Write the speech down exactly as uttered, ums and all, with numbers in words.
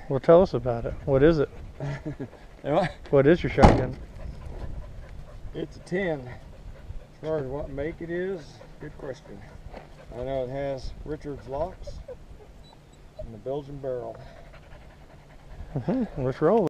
Well, tell us about it. What is it? Well, What is your shotgun? it's a ten. As far as what make it is, good question. I know it has Richard's locks and the Belgian barrel. Mm-hmm. Let's roll.